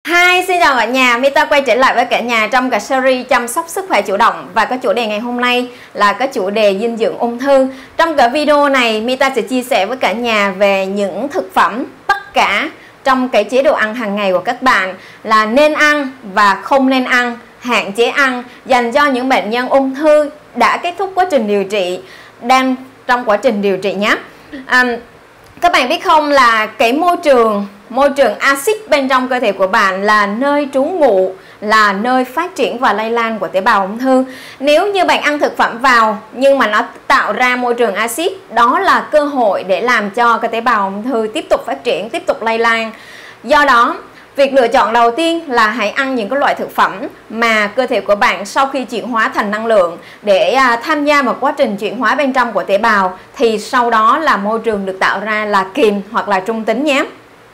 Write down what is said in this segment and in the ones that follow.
Hi, xin chào cả nhà, Mita quay trở lại với cả nhà trong cả series chăm sóc sức khỏe chủ động. Và cái chủ đề ngày hôm nay là cái chủ đề dinh dưỡng ung thư. Trong cái video này, Mita sẽ chia sẻ với cả nhà về những thực phẩm tất cả trong cái chế độ ăn hàng ngày của các bạn là nên ăn và không nên ăn, hạn chế ăn dành cho những bệnh nhân ung thư đã kết thúc quá trình điều trị, đang trong quá trình điều trị nhé. Các bạn biết không là cái môi trường axit bên trong cơ thể của bạn là nơi trú ngụ, là nơi phát triển và lây lan của tế bào ung thư. Nếu như bạn ăn thực phẩm vào nhưng mà nó tạo ra môi trường axit, đó là cơ hội để làm cho cái tế bào ung thư tiếp tục phát triển, tiếp tục lây lan. Do đó, việc lựa chọn đầu tiên là hãy ăn những cái loại thực phẩm mà cơ thể của bạn sau khi chuyển hóa thành năng lượng để tham gia vào quá trình chuyển hóa bên trong của tế bào, thì sau đó là môi trường được tạo ra là kiềm hoặc là trung tính nhé.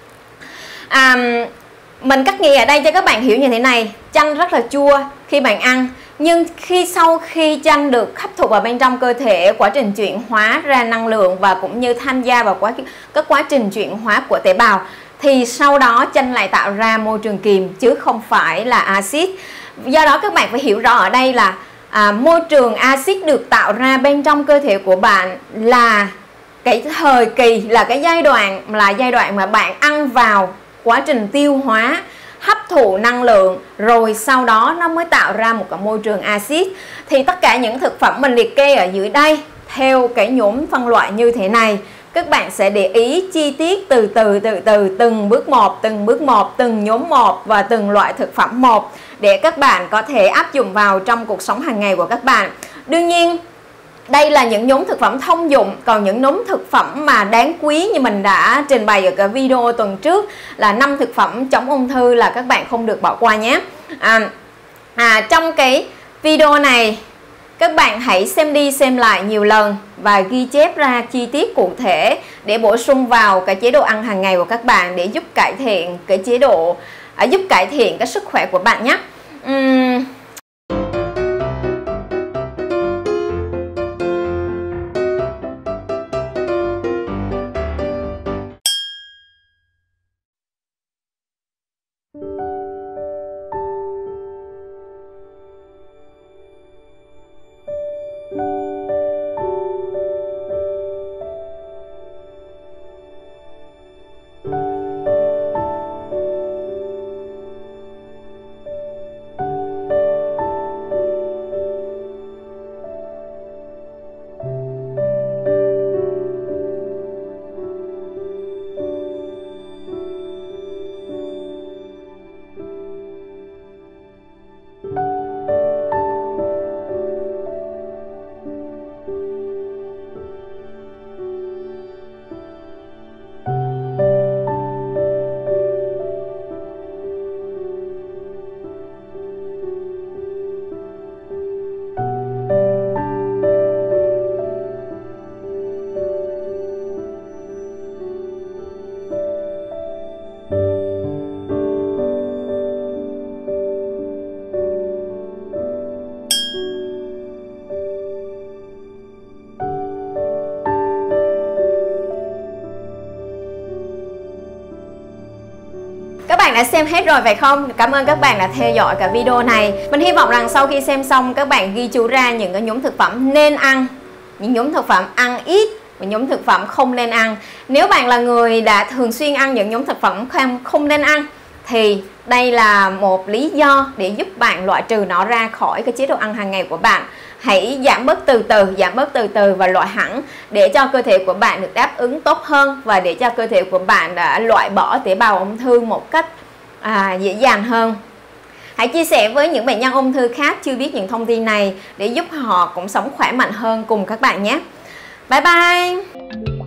Mình cắt nghĩa ở đây cho các bạn hiểu như thế này. Chanh rất là chua khi bạn ăn, nhưng sau khi chanh được hấp thụ vào bên trong cơ thể, quá trình chuyển hóa ra năng lượng và cũng như tham gia vào các quá trình chuyển hóa của tế bào, thì sau đó chanh lại tạo ra môi trường kiềm chứ không phải là axit. Do đó các bạn phải hiểu rõ ở đây là môi trường axit được tạo ra bên trong cơ thể của bạn là cái thời kỳ, là cái giai đoạn mà bạn ăn vào quá trình tiêu hóa, hấp thụ năng lượng, rồi sau đó nó mới tạo ra một cái môi trường axit. Thì tất cả những thực phẩm mình liệt kê ở dưới đây theo cái nhóm phân loại như thế này, các bạn sẽ để ý chi tiết từ từ từng bước một, từng nhóm một và từng loại thực phẩm một để các bạn có thể áp dụng vào trong cuộc sống hàng ngày của các bạn. Đương nhiên đây là những nhóm thực phẩm thông dụng, còn những nhóm thực phẩm mà đáng quý như mình đã trình bày ở cái video tuần trước là 5 thực phẩm chống ung thư là các bạn không được bỏ qua nhé. Trong cái video này các bạn hãy xem đi xem lại nhiều lần và ghi chép ra chi tiết cụ thể để bổ sung vào cái chế độ ăn hàng ngày của các bạn để giúp cải thiện cái chế độ, giúp cải thiện cái sức khỏe của bạn nhé. Các bạn đã xem hết rồi phải không? Cảm ơn các bạn đã theo dõi cả video này. Mình hy vọng rằng sau khi xem xong các bạn ghi chú ra những cái nhóm thực phẩm nên ăn, những nhóm thực phẩm ăn ít và nhóm thực phẩm không nên ăn. Nếu bạn là người đã thường xuyên ăn những nhóm thực phẩm không nên ăn thì đây là một lý do để giúp bạn loại trừ nó ra khỏi cái chế độ ăn hàng ngày của bạn. Hãy giảm bớt từ từ và loại hẳn để cho cơ thể của bạn được đáp ứng tốt hơn và để cho cơ thể của bạn đã loại bỏ tế bào ung thư một cách dễ dàng hơn. Hãy chia sẻ với những bệnh nhân ung thư khác chưa biết những thông tin này để giúp họ cũng sống khỏe mạnh hơn cùng các bạn nhé. Bye bye!